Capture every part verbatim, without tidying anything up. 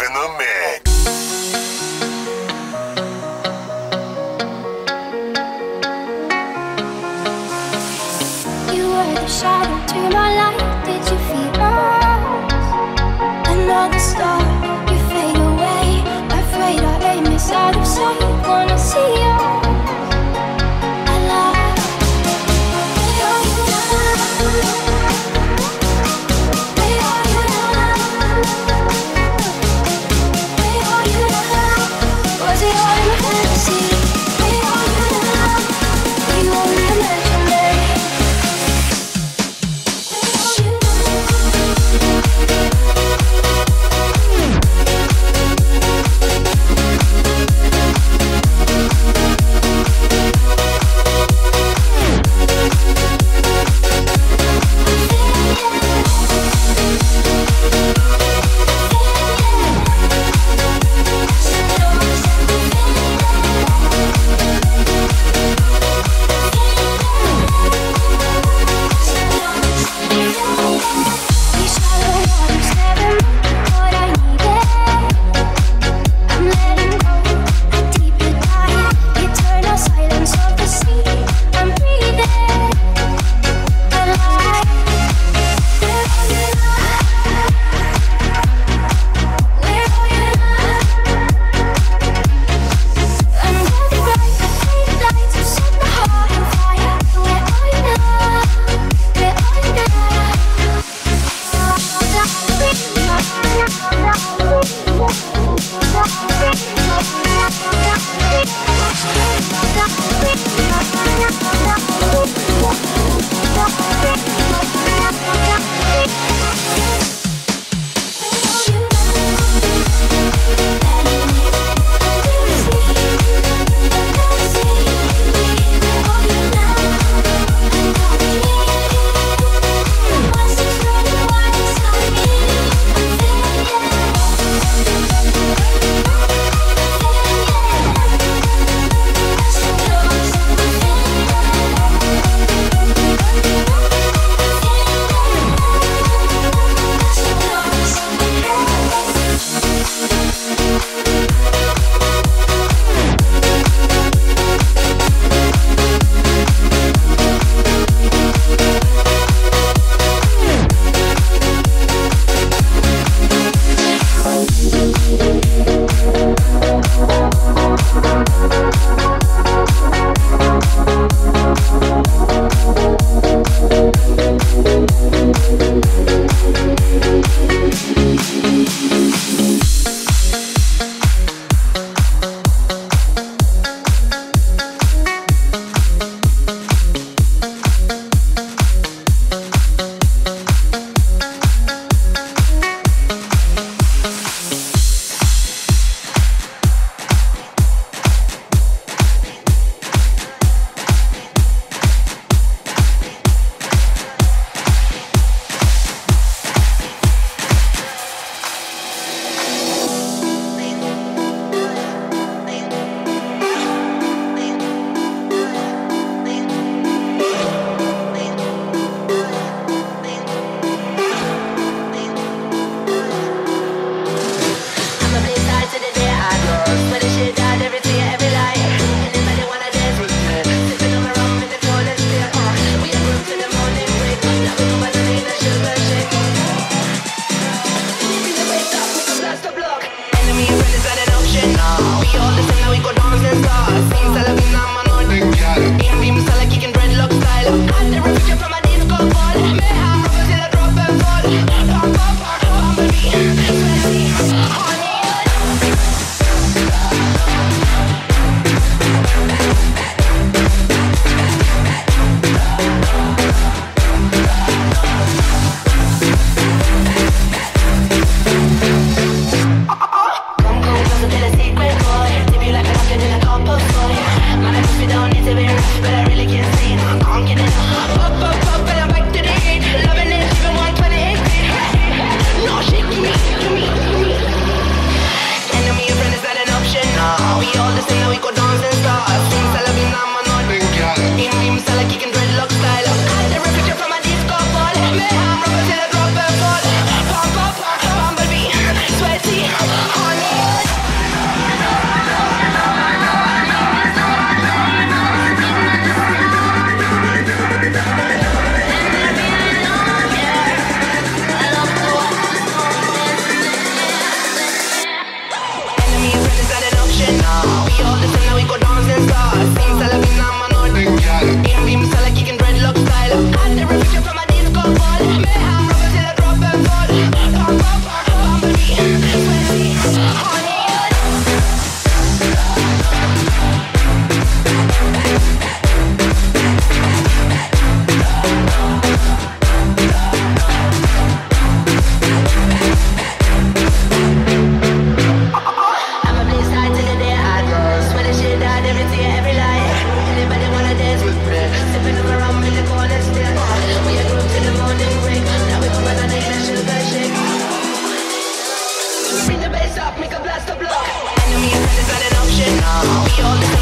in the mix. You were the shadow to my light. Did you feel us? Another star, you fade away. Afraid our aim is out of sight. Wanna see us alive. Where are you now? Where are you now? Where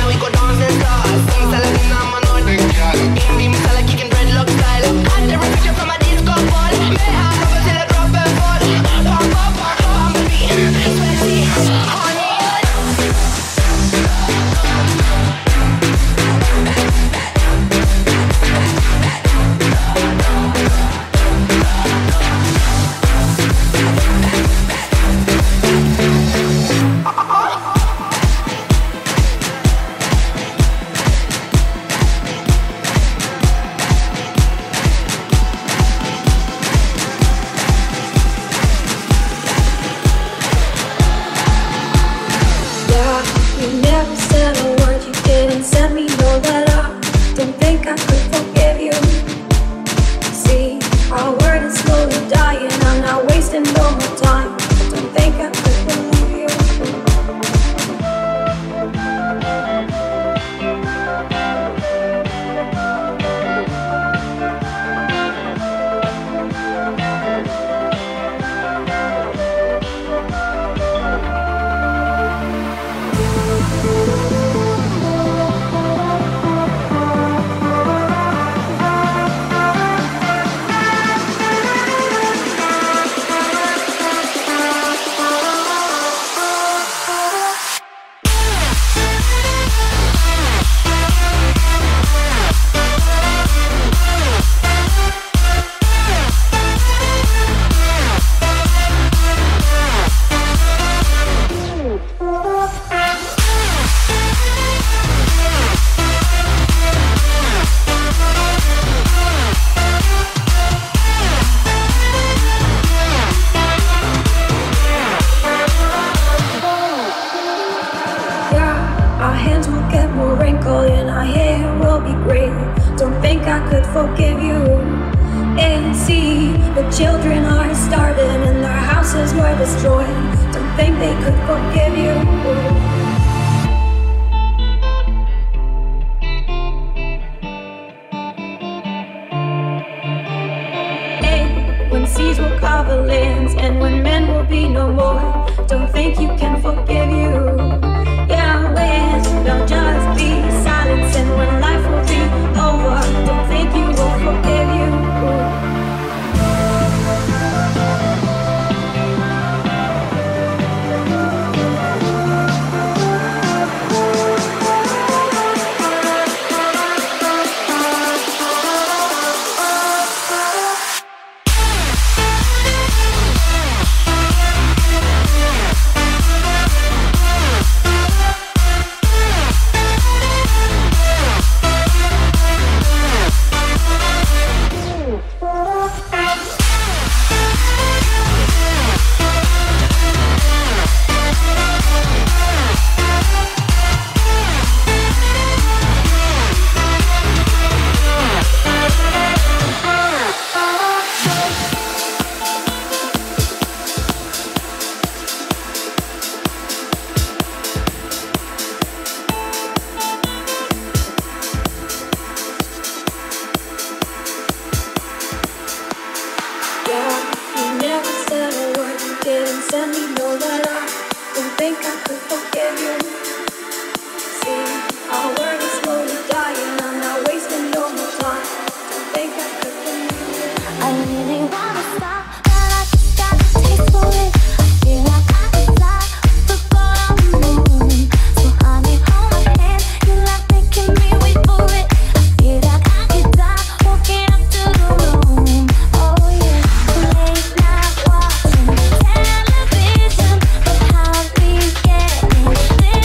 Television, but how we getting this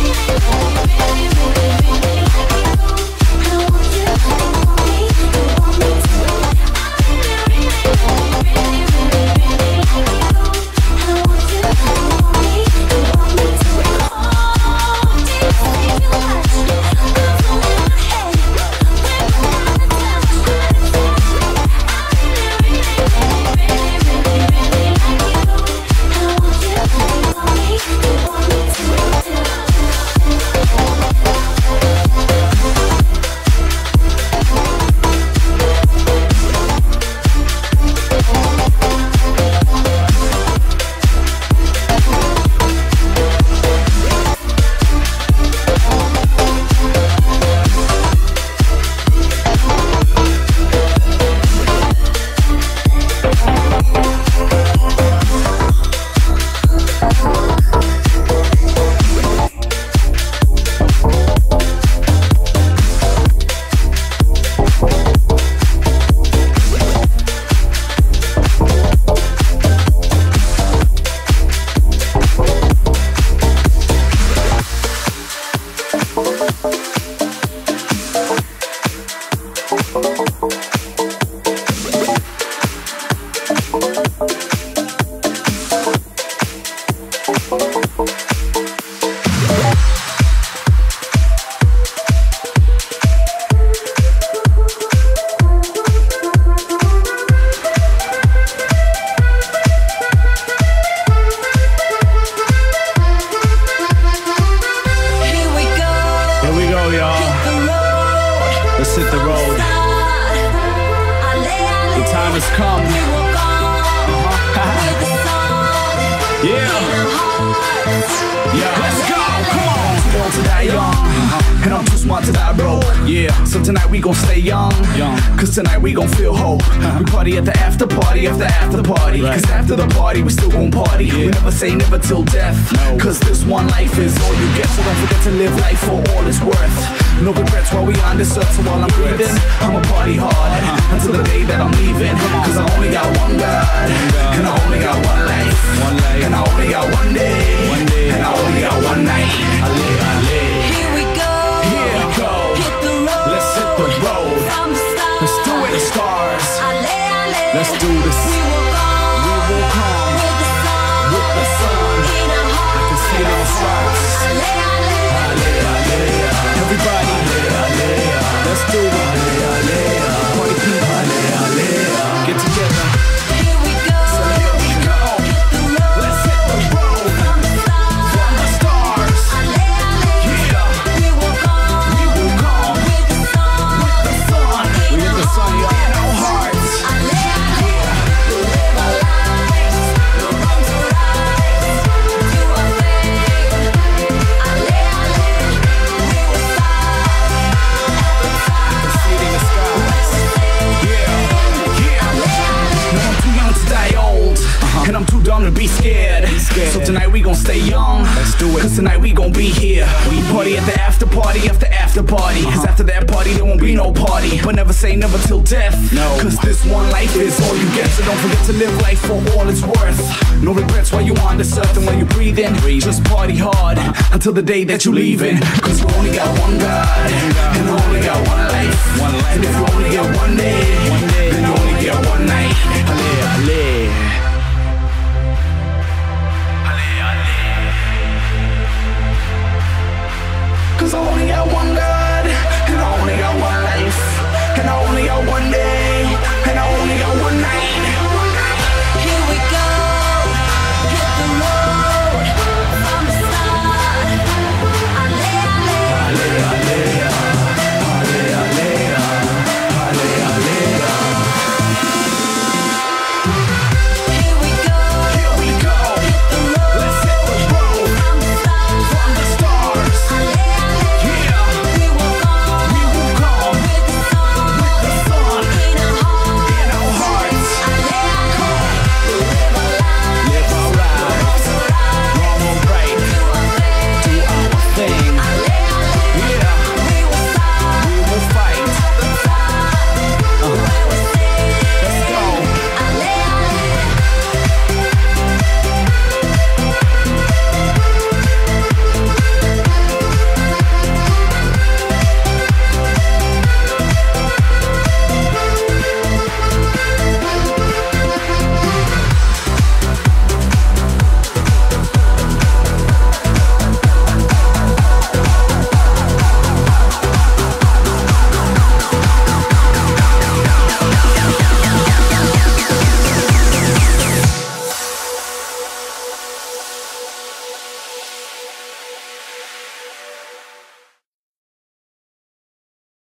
Tonight we gon' feel hope. We party at the after party, after after party. Cause after the party we still gon' party. We never say never till death. Cause this one life is all you get. So don't forget to live life for all it's worth. No regrets while we on this earth. So while I'm breathing, I'ma party hard until the day that I'm leaving. Cause I only got one God, and I only got one life, and I only got one day, and I only got one night. I live, I live. Here we go, here we go. Hit the road, let's hit the road. Let's do it, stars. Let's do this. We walk on, we walk on with the sun, with the sun. In our hearts, I can see it in the stars. Everybody, let's do it. Party people, get together. Here we go, so here we go. Hit the road, let's hit the road. From the stars, from the stars. Yeah, we walk on, we walk on with the sun, with the sun. We hit the sun, y'all. In our hearts. And I'm too dumb to be scared. be scared. So tonight we gon' stay young. Let's do it. Cause tonight we gon' be here. We party at the after party after after party. Uh-huh. Cause after that party there won't be no party. But never say never till death. No. Cause this one life is all you get. So don't forget to live life for all it's worth. No regrets while you on this earth and while you breathing. Just party hard until the day that you leaving. Cause we only got one God, and we only got one life. One life. And if you only get one day, one day, then you only get one night. I live, I live.